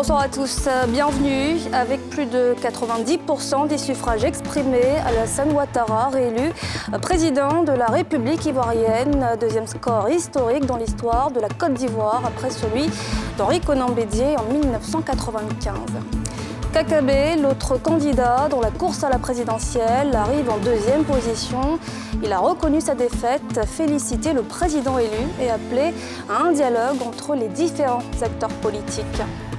Bonsoir à tous, bienvenue. Avec plus de 90% des suffrages exprimés, Alassane Ouattara réélu président de la République ivoirienne. Deuxième score historique dans l'histoire de la Côte d'Ivoire après celui d'Henri Konan Bédié en 1995. Kakabé, l'autre candidat dans la course à la présidentielle, arrive en deuxième position. Il a reconnu sa défaite, félicité le président élu et appelé à un dialogue entre les différents acteurs politiques.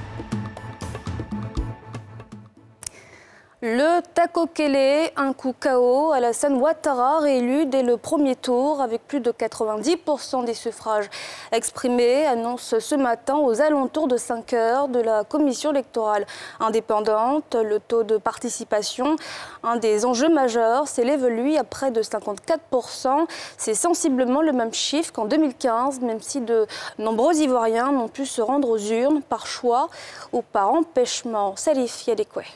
Le Takokele, un coup KO, Alassane Ouattara réélu dès le premier tour avec plus de 90% des suffrages exprimés, annonce ce matin aux alentours de 5 heures de la commission électorale indépendante. Le taux de participation, un des enjeux majeurs, s'élève lui à près de 54%. C'est sensiblement le même chiffre qu'en 2015, même si de nombreux Ivoiriens n'ont pu se rendre aux urnes par choix ou par empêchement. Salif Yadekwe.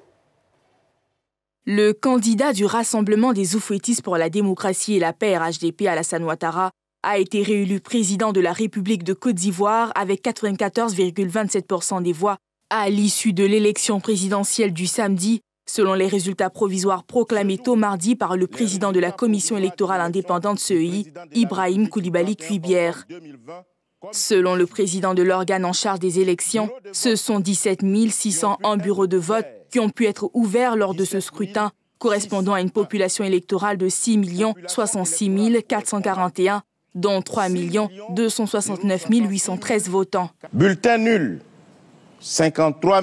Le candidat du Rassemblement des Oufouettistes pour la démocratie et la paix RHDP, Alassane Ouattara, a été réélu président de la République de Côte d'Ivoire avec 94,27% des voix à l'issue de l'élection présidentielle du samedi, selon les résultats provisoires proclamés tôt mardi par le président de la commission électorale indépendante CEI, Ibrahim Koulibaly Cuibière. Selon le président de l'organe en charge des élections, ce sont 17 601 bureaux de vote qui ont pu être ouverts lors de ce scrutin, correspondant à une population électorale de 6 066 441, dont 3 269 813 votants. Bulletin nul, 53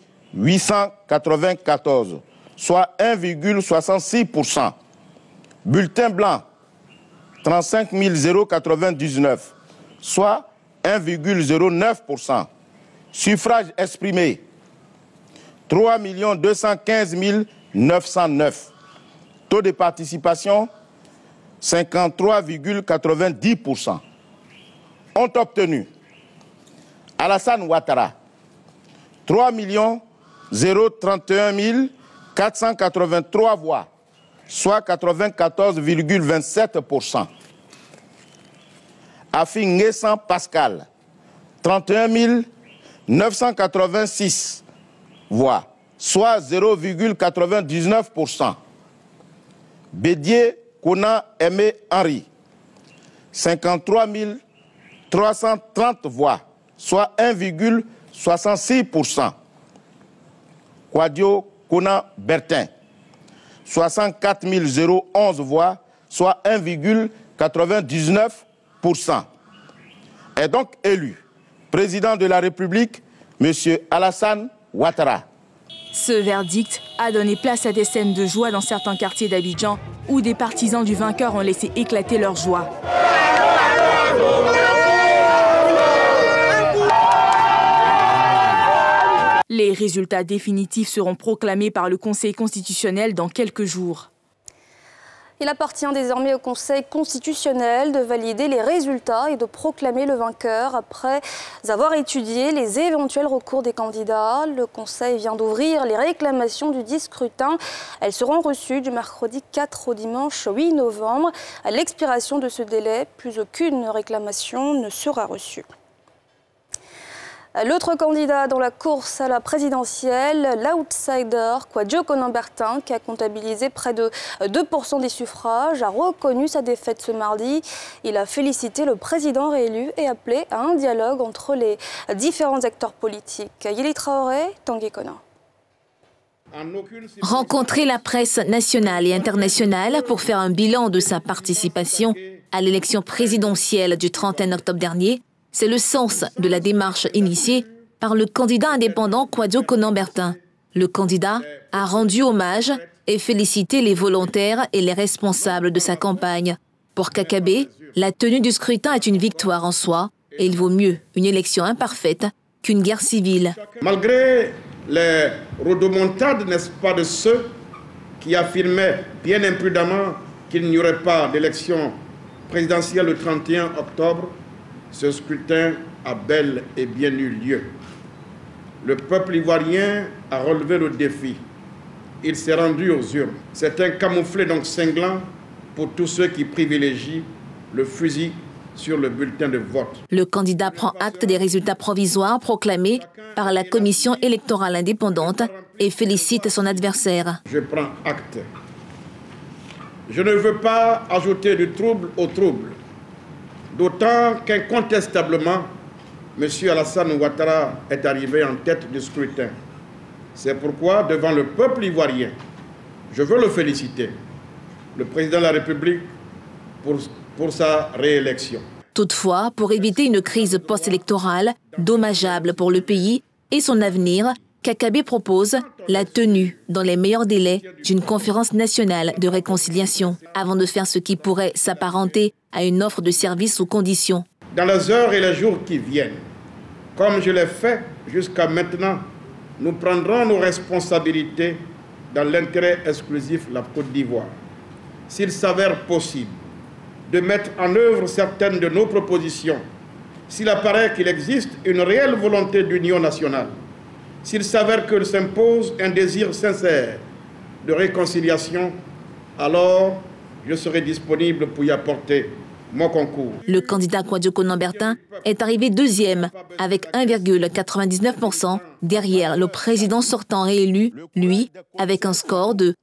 894, soit 1,66%. Bulletin blanc, 35 099, soit 1,09%. Suffrage exprimé, 3 215 909. Taux de participation, 53,90%. Ont obtenu Alassane Ouattara, 3 031 483 voix, soit 94,27%. Afi Nguessan Pascal, 31 986 voix, soit 0,99%. Bédié Konan Aimé Henri, 53 330 voix, soit 1,66%. Kwadio Konan Bertin, 64 011 voix, soit 1,99%. Est donc élu président de la République, M. Alassane Ouattara. Ce verdict a donné place à des scènes de joie dans certains quartiers d'Abidjan où des partisans du vainqueur ont laissé éclater leur joie. Les résultats définitifs seront proclamés par le Conseil constitutionnel dans quelques jours. Il appartient désormais au Conseil constitutionnel de valider les résultats et de proclamer le vainqueur après avoir étudié les éventuels recours des candidats. Le Conseil vient d'ouvrir les réclamations du dit scrutin. Elles seront reçues du mercredi 4 au dimanche 8 novembre. À l'expiration de ce délai, plus aucune réclamation ne sera reçue. L'autre candidat dans la course à la présidentielle, l'outsider Kwadjo Konan Bertin, qui a comptabilisé près de 2% des suffrages, a reconnu sa défaite ce mardi. Il a félicité le président réélu et appelé à un dialogue entre les différents acteurs politiques. Yeli Traoré, Tanguy Konan. Rencontrer la presse nationale et internationale pour faire un bilan de sa participation à l'élection présidentielle du 31 octobre dernier, c'est le sens de la démarche initiée par le candidat indépendant Kwadjo Konan Bertin. Le candidat a rendu hommage et félicité les volontaires et les responsables de sa campagne. Pour Kakabé, la tenue du scrutin est une victoire en soi et il vaut mieux une élection imparfaite qu'une guerre civile. Malgré les rodomontades, n'est-ce pas, de ceux qui affirmaient bien imprudemment qu'il n'y aurait pas d'élection présidentielle le 31 octobre, ce scrutin a bel et bien eu lieu. Le peuple ivoirien a relevé le défi. Il s'est rendu aux urnes. C'est un camouflet donc cinglant pour tous ceux qui privilégient le fusil sur le bulletin de vote. Le candidat prend acte des résultats provisoires proclamés par la commission électorale indépendante et félicite son adversaire. Je prends acte. Je ne veux pas ajouter du trouble au trouble, d'autant qu'incontestablement, M. Alassane Ouattara est arrivé en tête du scrutin. C'est pourquoi, devant le peuple ivoirien, je veux le féliciter, le président de la République, pour sa réélection. Toutefois, pour éviter une crise post-électorale dommageable pour le pays et son avenir, Kakabe propose la tenue, dans les meilleurs délais, d'une conférence nationale de réconciliation, avant de faire ce qui pourrait s'apparenter à une offre de service sous conditions. Dans les heures et les jours qui viennent, comme je l'ai fait jusqu'à maintenant, nous prendrons nos responsabilités dans l'intérêt exclusif de la Côte d'Ivoire. S'il s'avère possible de mettre en œuvre certaines de nos propositions, s'il apparaît qu'il existe une réelle volonté d'union nationale, s'il s'avère que s'impose un désir sincère de réconciliation, alors je serai disponible pour y apporter mon concours. Le candidat Kouadio Konan-Bertin est arrivé deuxième avec 1,99% derrière le président sortant réélu, lui, avec un score de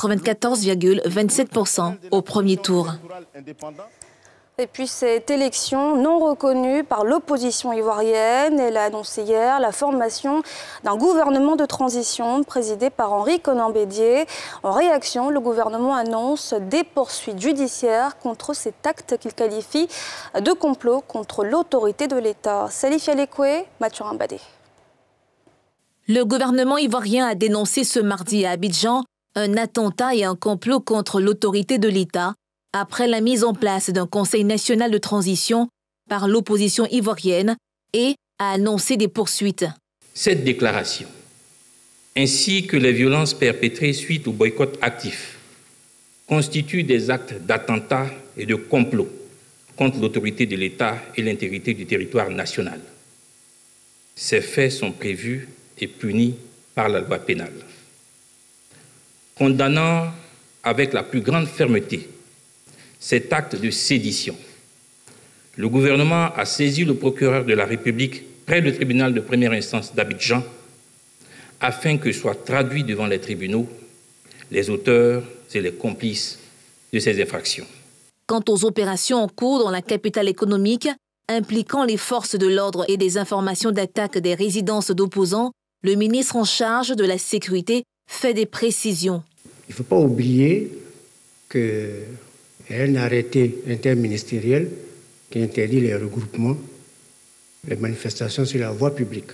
94,27% au premier tour. Et puis cette élection non reconnue par l'opposition ivoirienne, elle a annoncé hier la formation d'un gouvernement de transition présidé par Henri Konan-Bédié. En réaction, le gouvernement annonce des poursuites judiciaires contre cet acte qu'il qualifie de complot contre l'autorité de l'État. Salif Yalekwe, Mathurin Badé. Le gouvernement ivoirien a dénoncé ce mardi à Abidjan un attentat et un complot contre l'autorité de l'État après la mise en place d'un Conseil national de transition par l'opposition ivoirienne et a annoncé des poursuites. Cette déclaration, ainsi que les violences perpétrées suite au boycott actif, constituent des actes d'attentat et de complot contre l'autorité de l'État et l'intégrité du territoire national. Ces faits sont prévus et punis par la loi pénale. Condamnant avec la plus grande fermeté cet acte de sédition, le gouvernement a saisi le procureur de la République près du tribunal de première instance d'Abidjan afin que soient traduits devant les tribunaux les auteurs et les complices de ces infractions. Quant aux opérations en cours dans la capitale économique, impliquant les forces de l'ordre et des informations d'attaque des résidences d'opposants, le ministre en charge de la sécurité fait des précisions. Il ne faut pas oublier qu'il y a un arrêté interministériel qui interdit les regroupements, les manifestations sur la voie publique.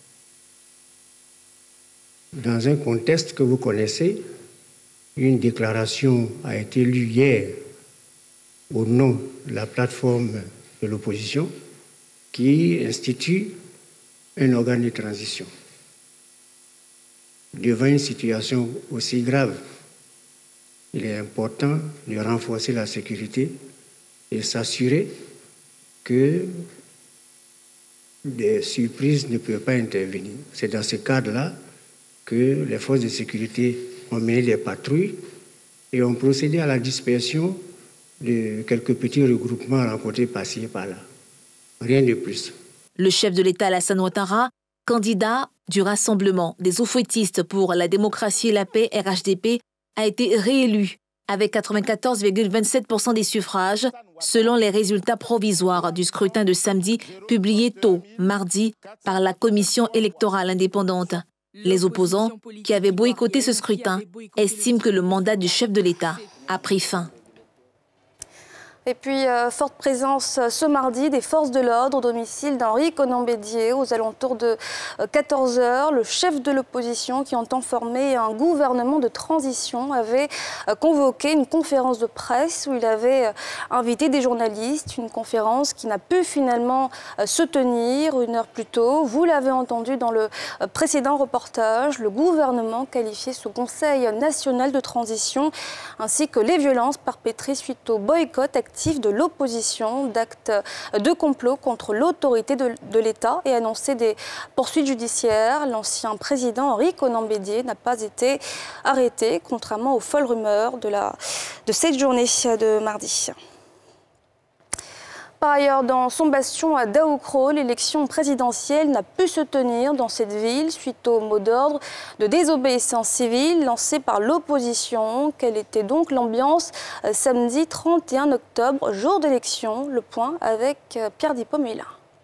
Dans un contexte que vous connaissez, une déclaration a été lue hier au nom de la plateforme de l'opposition qui institue un organe de transition. Devant une situation aussi grave, il est important de renforcer la sécurité et s'assurer que des surprises ne peuvent pas intervenir. C'est dans ce cadre-là que les forces de sécurité ont mené des patrouilles et ont procédé à la dispersion de quelques petits regroupements rencontrés par-ci et par-là. Rien de plus. Le chef de l'État, Alassane Ouattara, candidat du Rassemblement des oufouettistes pour la démocratie et la paix, RHDP, a été réélu avec 94,27% des suffrages, selon les résultats provisoires du scrutin de samedi publiés tôt, mardi, par la commission électorale indépendante. Les opposants, qui avaient boycotté ce scrutin, estiment que le mandat du chef de l'État a pris fin. Et puis, forte présence ce mardi des forces de l'ordre au domicile d'Henri Konan-Bédié aux alentours de 14 h. Le chef de l'opposition qui entend former un gouvernement de transition avait convoqué une conférence de presse où il avait invité des journalistes. Une conférence qui n'a pu finalement se tenir une heure plus tôt. Vous l'avez entendu dans le précédent reportage, le gouvernement qualifiait ce Conseil national de transition ainsi que les violences perpétrées suite au boycott actif de l'opposition d'actes de complot contre l'autorité de l'État et annoncé des poursuites judiciaires. L'ancien président Henri Konan-Bédié n'a pas été arrêté, contrairement aux folles rumeurs de cette journée de mardi. Par ailleurs, dans son bastion à Daoukro, l'élection présidentielle n'a pu se tenir dans cette ville suite au mot d'ordre de désobéissance civile lancé par l'opposition. Quelle était donc l'ambiance samedi 31 octobre, jour d'élection? Le point avec Pierre Dipomela.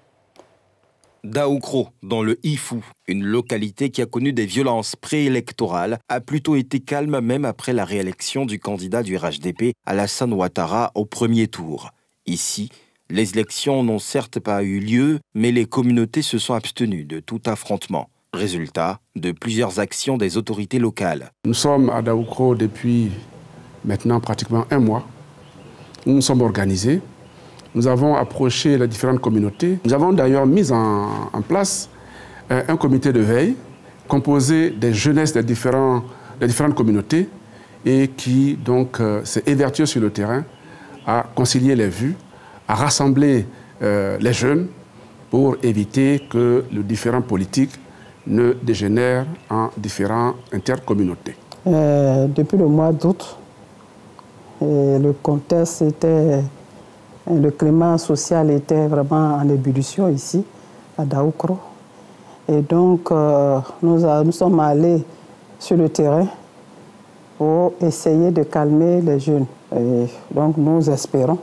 Daoukro, dans le Ifou, une localité qui a connu des violences préélectorales, a plutôt été calme même après la réélection du candidat du RHDP, Alassane Ouattara, au premier tour. Ici, les élections n'ont certes pas eu lieu, mais les communautés se sont abstenues de tout affrontement. Résultat de plusieurs actions des autorités locales. Nous sommes à Daoukro depuis maintenant pratiquement un mois. Nous nous sommes organisés. Nous avons approché les différentes communautés. Nous avons d'ailleurs mis en place un comité de veille composé des jeunesses des différentes communautés et qui donc s'est évertué sur le terrain à concilier les vues, à rassembler les jeunes pour éviter que le différent politique ne dégénère en différentes intercommunautés. Depuis le mois d'août, le contexte était... Le climat social était vraiment en ébullition ici, à Daoukro. Et donc, nous sommes allés sur le terrain pour essayer de calmer les jeunes. Et donc, nous espérons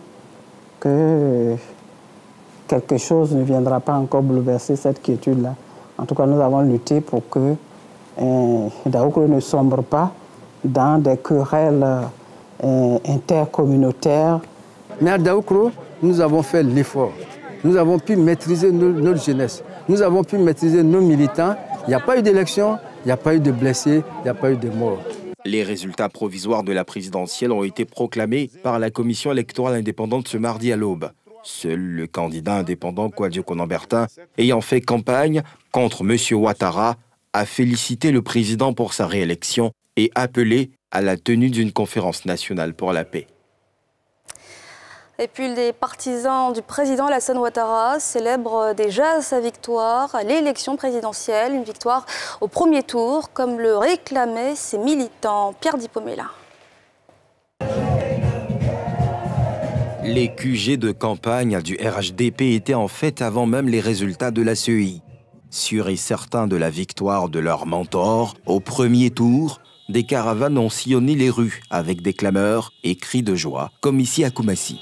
que quelque chose ne viendra pas encore bouleverser cette quiétude-là. En tout cas, nous avons lutté pour que Daoukro ne sombre pas dans des querelles intercommunautaires. Mais à Daoukro, nous avons fait l'effort. Nous avons pu maîtriser notre jeunesse. Nous avons pu maîtriser nos militants. Il n'y a pas eu d'élection, il n'y a pas eu de blessés, il n'y a pas eu de morts. Les résultats provisoires de la présidentielle ont été proclamés par la commission électorale indépendante ce mardi à l'aube. Seul le candidat indépendant Kouadio Konan-Bertin, ayant fait campagne contre M. Ouattara, a félicité le président pour sa réélection et appelé à la tenue d'une conférence nationale pour la paix. Et puis les partisans du président Alassane Ouattara célèbrent déjà sa victoire à l'élection présidentielle, une victoire au premier tour, comme le réclamaient ses militants. Pierre Dipomela. Les QG de campagne du RHDP étaient en fait avant même les résultats de la CEI. Sûrs et certains de la victoire de leur mentor, au premier tour, des caravanes ont sillonné les rues avec des clameurs et cris de joie, comme ici à Koumassi.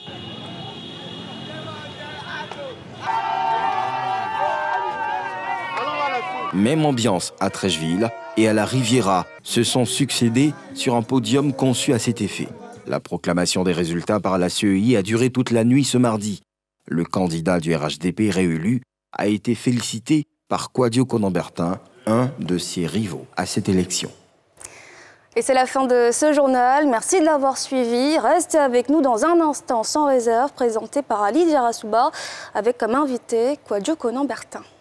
Même ambiance à Trècheville et à la Riviera se sont succédés sur un podium conçu à cet effet. La proclamation des résultats par la CEI a duré toute la nuit ce mardi. Le candidat du RHDP réélu a été félicité par Kouadio Konan-Bertin, un de ses rivaux à cette élection. Et c'est la fin de ce journal. Merci de l'avoir suivi. Restez avec nous dans un instant sans réserve, présenté par Ali Diarasouba, avec comme invité Kouadio Konan-Bertin.